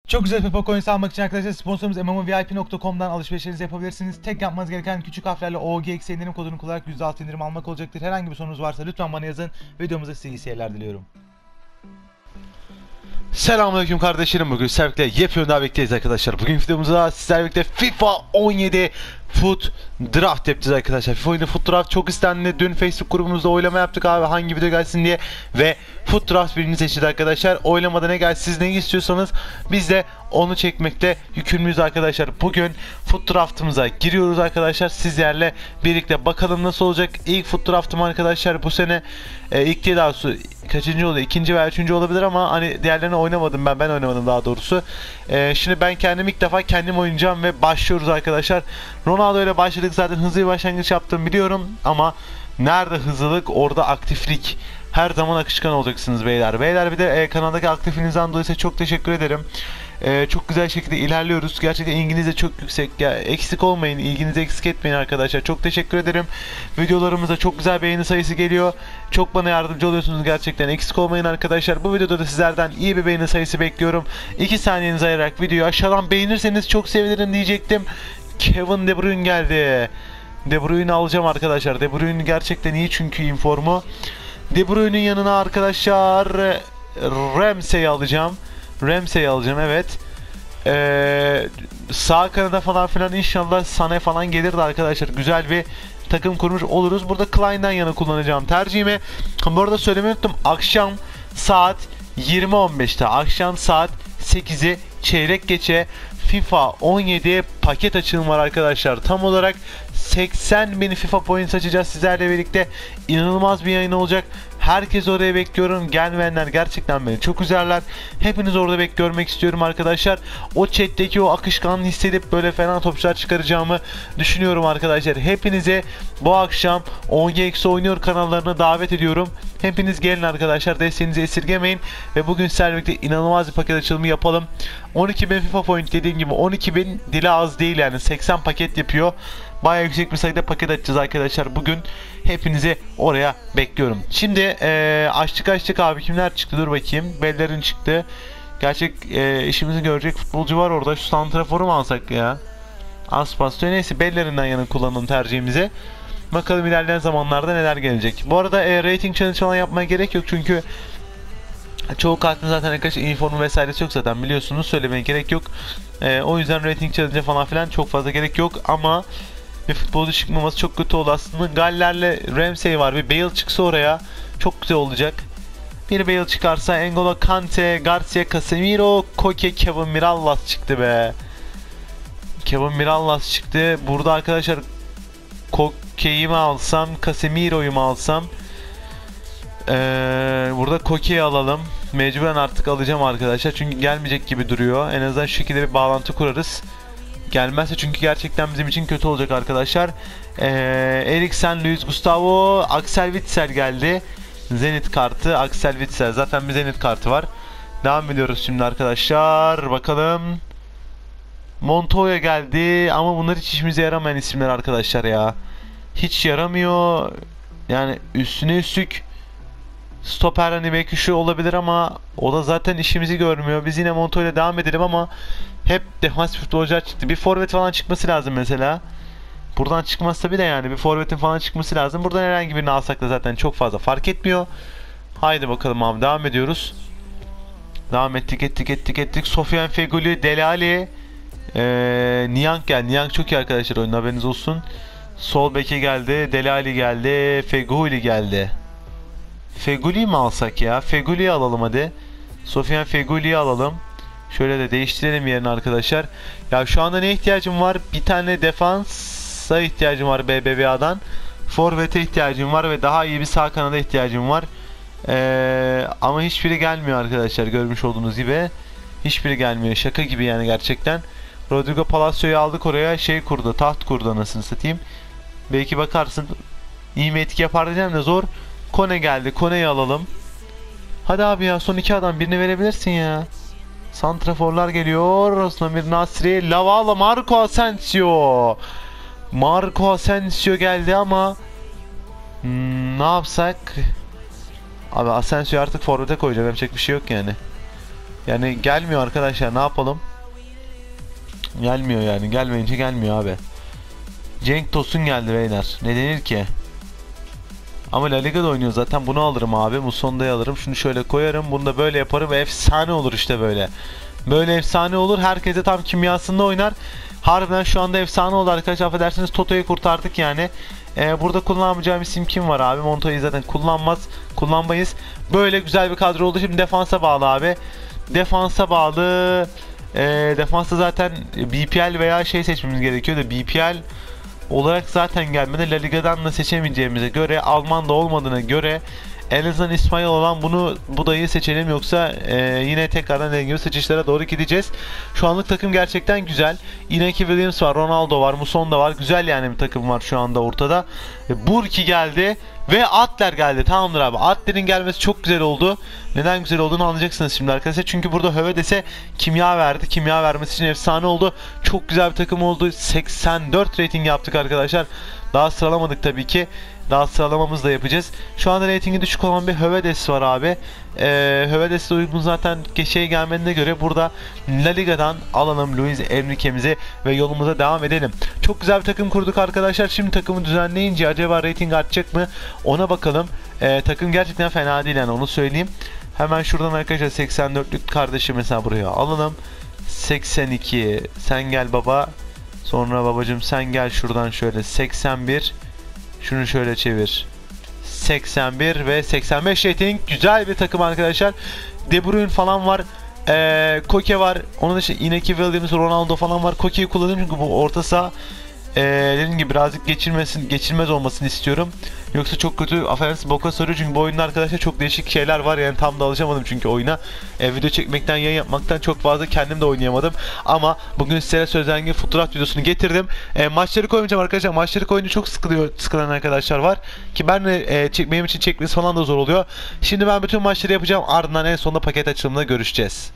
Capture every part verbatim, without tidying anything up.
Çok güzel FIFA coins almak için arkadaşlar sponsorumuz M M O V I P nokta com'dan alışverişlerinizi yapabilirsiniz. Tek yapmanız gereken küçük harflerle O G X indirim kodunu kullanarak yüzde altı indirim almak olacaktır. Herhangi bir sorunuz varsa lütfen bana yazın. Videomuza size iyi seyirler diliyorum. Selamünaleyküm kardeşlerim, bugün sizlerle birlikte yepyeni daha bekleyiz arkadaşlar. Bugün videomuzda sizlerle birlikte FIFA on yedi Foot Draft yapacağız arkadaşlar. FIFA on yedi Foot Draft çok istendi. Dün Facebook grubumuzda oylama yaptık abi, hangi video gelsin diye, ve Foot Draft birini seçti arkadaşlar. Oylamada ne gelsin, siz neyi istiyorsanız biz de onu çekmekte yükümlüyüz arkadaşlar. Bugün Foot Draft'ımıza giriyoruz arkadaşlar. Sizlerle birlikte bakalım nasıl olacak. İlk Foot Draft'ım arkadaşlar bu sene e, ilk değil, daha sonra kaçıncı oluyor? İkinci veya üçüncü olabilir ama hani diğerlerini oynamadım ben. Ben oynamadım daha doğrusu. E, şimdi ben kendim ilk defa kendim oynayacağım ve başlıyoruz arkadaşlar. Ronaldo ile başladık zaten, hızlı bir başlangıç yaptım biliyorum ama nerede hızlılık orada aktiflik. Her zaman akışkan olacaksınız beyler. Beyler bir de e, kanaldaki aktifliğinizden dolayı çok teşekkür ederim. E, çok güzel şekilde ilerliyoruz. Gerçekten İngilizce çok yüksek. Ya, eksik olmayın. İlginizi eksik etmeyin arkadaşlar. Çok teşekkür ederim. Videolarımıza çok güzel beğeni sayısı geliyor. Çok bana yardımcı oluyorsunuz gerçekten. Eksik olmayın arkadaşlar. Bu videoda da sizlerden iyi bir beğeni sayısı bekliyorum. iki saniyenizi ayırarak videoyu aşağıdan beğenirseniz çok sevinirim diyecektim. Kevin De Bruyne geldi. De Bruyne alacağım arkadaşlar. De Bruyne gerçekten iyi çünkü informu. De Bruyne'nin yanına arkadaşlar Ramsey'i alacağım. Ramsey'i alacağım, evet. Ee, sağ kanada falan filan inşallah Sané falan gelir de arkadaşlar güzel bir takım kurmuş oluruz. Burada Klein'den yana kullanacağım tercihimi. Bu arada söylemeyi unuttum. Akşam saat yirmi on beşte, akşam saat sekizi çeyrek geçe FIFA on yedi paket açılımı var arkadaşlar. Tam olarak seksen bin FIFA points açacağız sizlerle birlikte. İnanılmaz bir yayın olacak. Herkes oraya bekliyorum. Gelmeyenler gerçekten beni çok üzerler. Hepiniz orada bek görmek istiyorum arkadaşlar. O chat'teki o akışkanlığı hissedip böyle fena topçular çıkaracağımı düşünüyorum arkadaşlar. Hepinize bu akşam O G X oynuyor kanallarına davet ediyorum. Hepiniz gelin arkadaşlar. Desteğinizi esirgemeyin. Ve bugün sizlerle birlikte inanılmaz bir paket açılımı yapalım. on iki bin FIFA point, dediğim gibi on iki bin dili az değil yani. seksen paket yapıyor. Bayağı yüksek bir sayıda paket açacağız arkadaşlar bugün. Hepinizi oraya bekliyorum. Şimdi ee, açtık açtık abi, kimler çıktı dur bakayım. Bellerin çıktı. Gerçek e, işimizi görecek futbolcu var orada. Şu santraforu mu alsak ya? Aspas diyor. Neyse, Bellerinden yana kullanalım tercihimizi. Bakalım ilerleyen zamanlarda neler gelecek. Bu arada e, rating challenge falan yapmaya gerek yok çünkü çoğu kartın zaten arkadaşlar informu vesairesi yok zaten, biliyorsunuz, söylemeye gerek yok. E, o yüzden rating challenge falan filan çok fazla gerek yok ama bir futbolcu çıkmaması çok kötü oldu aslında. Galler'le Ramsey var, bir Bale çıksa oraya çok güzel olacak. Bir Bale çıkarsa N'Golo Kante, Garcia, Casemiro, Koke, Kevin Mirallas çıktı be. Kevin Mirallas çıktı. Burada arkadaşlar Koke'yi mi alsam, Casemiro'yu mu alsam? Ee, burada Koke'yi alalım. Mecburen artık alacağım arkadaşlar çünkü gelmeyecek gibi duruyor. En azından şu şekilde bir bağlantı kurarız. Gelmezse çünkü gerçekten bizim için kötü olacak arkadaşlar. Ee, Eriksen, Luis Gustavo, Axel Witsel geldi. Zenit kartı, Axel Witsel. Zaten bir Zenit kartı var. Devam ediyoruz şimdi arkadaşlar. Bakalım. Montoya geldi ama bunlar hiç işimize yaramayan isimler arkadaşlar ya. Hiç yaramıyor. Yani üstüne üstlük stoper, hani belki şu olabilir ama o da zaten işimizi görmüyor. Biz yine Montoya ile devam edelim ama hep defansif futbolcular çıktı. Bir forvet falan çıkması lazım mesela. Buradan çıkmaz tabi de, yani bir forvetin falan çıkması lazım. Buradan herhangi birini alsak da zaten çok fazla fark etmiyor. Haydi bakalım abi, devam ediyoruz. Devam ettik ettik ettik ettik. Sofyan Feguli, Dele Alli, ee, Niang geldi. Niang çok iyi arkadaşlar, oyunun haberiniz olsun. Sol beke geldi. Dele Alli geldi. Feguli geldi. Feguli'yi mi alsak ya? Feguli'yi alalım hadi. Sofyan Feguli'yi alalım. Şöyle de değiştirelim yerini arkadaşlar. Ya şu anda ne ihtiyacım var? Bir tane defansa ihtiyacım var B B V A'dan. Forvet'e ihtiyacım var ve daha iyi bir sağ kanada ihtiyacım var. Ee, ama hiçbiri gelmiyor arkadaşlar, görmüş olduğunuz gibi. Hiçbiri gelmiyor. Şaka gibi yani gerçekten. Rodrigo Palacio'yu aldık oraya, şey kurdu, taht kurdu anasını satayım. Belki bakarsın iyi mi etki yapar diyeceğim de zor. Kone geldi. Kone'yi alalım. Hadi abi ya, son iki adam, birini verebilirsin ya. Santraforlar geliyor. Aslında bir Nasri, Lavala, Marco Asensio. Marco Asensio geldi ama hmm, ne yapsak? Abi Asensio'yu artık forvete koyacağım. Yapacak bir şey yok yani. Yani gelmiyor arkadaşlar, ne yapalım? Gelmiyor yani, gelmeyince gelmiyor abi. Cenk Tosun geldi beyler. Ne denir ki? Ama La Liga'da oynuyor zaten, bunu alırım abi. Musonda'yı alırım. Şunu şöyle koyarım. Bunu da böyle yaparım. Efsane olur işte böyle. Böyle efsane olur. Herkese tam kimyasında oynar. Harbiden şu anda efsane oldu arkadaşlar. Affedersiniz, Toto'yu kurtardık yani. Ee, burada kullanamayacağım isim kim var abi? Monto'yu zaten kullanmaz. Kullanmayız. Böyle güzel bir kadro oldu. Şimdi defansa bağlı abi. Defansa bağlı. Ee, defansta zaten B P L veya şey seçmemiz gerekiyor da B P L olarak zaten gelmedi. La Liga'dan da seçemeyeceğimize göre, Alman da olmadığına göre en azından İsmail olan bunu bu dayı seçelim, yoksa e, yine tekrardan dediğim gibi seçişlere doğru gideceğiz. Şu anlık takım gerçekten güzel. Inaki Williams var, Ronaldo var, Musonda var. Güzel yani bir takım var şu anda ortada. E, Burki geldi ve Adler geldi. Tamamdır abi. Adler'in gelmesi çok güzel oldu. Neden güzel olduğunu anlayacaksınız şimdi arkadaşlar. Çünkü burada Hövedes'e kimya verdi. Kimya vermesi için efsane oldu. Çok güzel bir takım oldu. seksen dört rating yaptık arkadaşlar. Daha sıralamadık tabii ki. Daha sıralamamızı da yapacağız. Şu anda ratingi düşük olan bir Hövedes var abi. Ee, Hövedes'e uygun zaten şey gelmediğine göre burada La Liga'dan alalım Luis Enrique'mizi ve yolumuza devam edelim. Çok güzel bir takım kurduk arkadaşlar. Şimdi takımı düzenleyince acaba rating artacak mı? Ona bakalım. Ee, takım gerçekten fena değil yani, onu söyleyeyim. Hemen şuradan arkadaşlar seksen dörtlük kardeşi mesela buraya alalım. seksen iki. Sen gel baba. Sonra babacım sen gel şuradan şöyle seksen bir. Şunu şöyle çevir. seksen bir ve seksen beş rating. Güzel bir takım arkadaşlar. De Bruyne falan var. Ee, Koke var. Onun dışında Inaki Williams, Ronaldo falan var. Koke'yi kullanıyorum çünkü bu orta saha ee, dediğim gibi birazcık geçilmesin, geçilmez olmasını istiyorum. Yoksa çok kötü affedersiniz boka sarıyor çünkü bu oyunda arkadaşlar çok değişik şeyler var yani, tam da alışamadım çünkü oyuna. E, video çekmekten, yayın yapmaktan çok fazla kendim de oynayamadım. Ama bugün size sözlengi fotoğraf videosunu getirdim. E, maçları koymayacağım arkadaşlar. Maçları koyunca çok sıkılıyor, sıkılan arkadaşlar var. Ki ben de e, çekmeyim için çekmesi falan da zor oluyor. Şimdi ben bütün maçları yapacağım. Ardından en sonunda paket açılımında görüşeceğiz.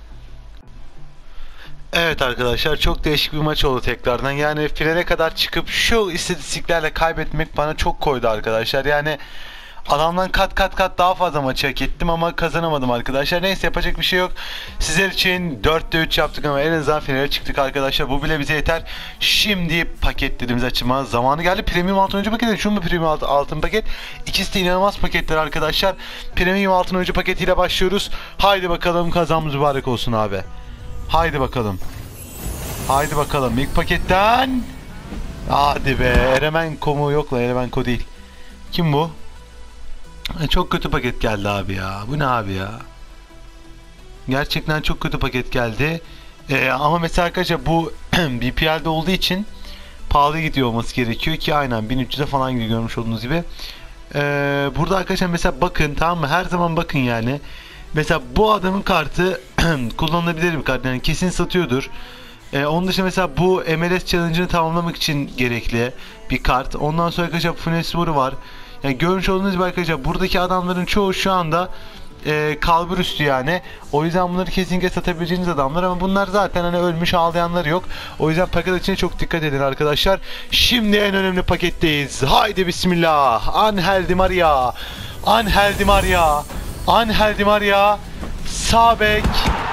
Evet arkadaşlar, çok değişik bir maç oldu tekrardan. Yani finale kadar çıkıp şu istatistiklerle kaybetmek bana çok koydu arkadaşlar. Yani adamdan kat kat kat daha fazla maçı hak ettim ama kazanamadım arkadaşlar. Neyse, yapacak bir şey yok. Sizler için dörtte üç yaptık ama en azından finale çıktık arkadaşlar. Bu bile bize yeter. Şimdi paketlerimizi açma zamanı geldi. Premium altın oyuncu paketi. Şu mu premium altın, altın paket? İkisi de inanılmaz paketler arkadaşlar. Premium altın oyuncu paketiyle başlıyoruz. Haydi bakalım, kazamız mübarek olsun abi. Haydi bakalım. Haydi bakalım. İlk paketten. Hadi be. Eremenko mu? Yok la, Eremenko değil. Kim bu? Çok kötü paket geldi abi ya. Bu ne abi ya? Gerçekten çok kötü paket geldi. Ee, ama mesela arkadaşlar bu B P L'de olduğu için pahalı gidiyor olması gerekiyor ki aynen bin üç yüze falan gidiyor, görmüş olduğunuz gibi. Ee, burada arkadaşlar mesela bakın, tamam mı? Her zaman bakın yani. Mesela bu adamın kartı kullanılabilir bir kart yani, kesin satıyordur. Ee, onun dışında mesela bu M L S challenge'ını tamamlamak için gerekli bir kart. Ondan sonra arkadaşlar Funes Mori var. Yani görmüş olduğunuz gibi arkadaşlar buradaki adamların çoğu şu anda e, kalbur üstü yani. O yüzden bunları kesinlikle satabileceğiniz adamlar ama bunlar zaten hani ölmüş, ağlayanlar yok. O yüzden paket içine çok dikkat edin arkadaşlar. Şimdi en önemli paketteyiz. Haydi bismillah. Angel Di Maria. Angel Di Maria. Angel Di Maria. Sağ bek.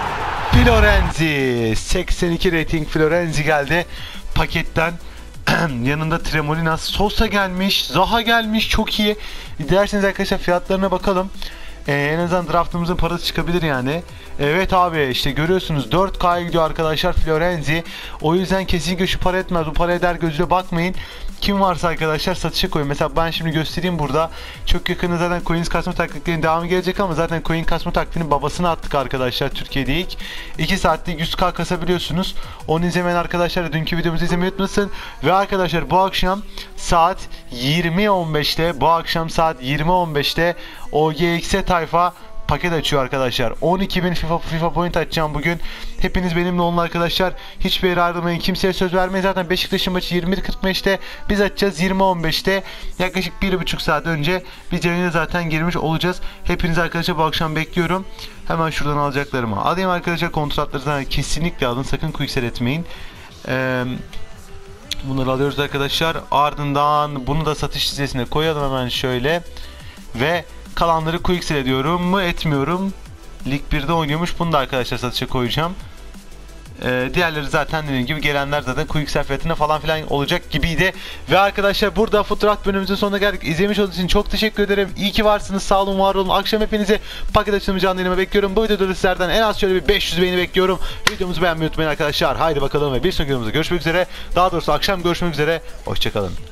Florenzi. seksen iki rating Florenzi geldi paketten. Yanında Tremolinas, Sosa gelmiş, Zaha gelmiş, çok iyi. Dilerseniz arkadaşlar fiyatlarına bakalım. Ee, en azından draftımızın parası çıkabilir yani. Evet abi, işte görüyorsunuz dört K'ya gidiyor arkadaşlar Florenzi. O yüzden kesinlikle şu para etmez, bu para eder gözüyle bakmayın. Kim varsa arkadaşlar satışa koyun. Mesela ben şimdi göstereyim burada. Çok yakında zaten coins kasma taktiklerinin devamı gelecek ama zaten coin kasma taktiğinin babasını attık arkadaşlar Türkiye'de ilk. iki saatte yüz K kasabiliyorsunuz. Onu izlemeyen arkadaşlar dünkü videomuzu izlemeyi unutmasın. Ve arkadaşlar bu akşam saat yirmi on beşte bu akşam saat yirmi on beşte O G X'e tayfa paket açıyor arkadaşlar. on iki bin FIFA, FIFA point açacağım bugün. Hepiniz benimle olun arkadaşlar. Hiçbir yere ayrılmayın. Kimseye söz vermeyin. Zaten Beşiktaş'ın maçı yirmi bir kırk beşte. Biz açacağız yirmi on beşte. Yaklaşık bir buçuk saat önce biz yayına zaten girmiş olacağız. Hepiniz arkadaşlar bu akşam bekliyorum. Hemen şuradan alacaklarımı alayım arkadaşlar. Kontratları zaten kesinlikle alın. Sakın quicksell etmeyin. Ee, bunları alıyoruz arkadaşlar. Ardından bunu da satış listesine koyalım hemen şöyle. Ve kalanları quicksell ediyorum mu etmiyorum. Lig birde oynuyormuş. Bunu da arkadaşlar satışa koyacağım. Ee, diğerleri zaten dediğim gibi gelenler zaten quick fiyatına falan filan olacak gibiydi. Ve arkadaşlar burada Foot Draft bölümümüzün sonuna geldik. İzlemiş olduğunuz için çok teşekkür ederim. İyi ki varsınız. Sağ olun, var olun. Akşam hepinizi paket açılımı canlı yayınıma bekliyorum. Bu videoda sizlerden en az şöyle bir beş yüz beğeni bekliyorum. Videomuzu beğenmeyi unutmayın arkadaşlar. Haydi bakalım ve bir sonraki videomuzda görüşmek üzere. Daha doğrusu akşam görüşmek üzere. Hoşçakalın.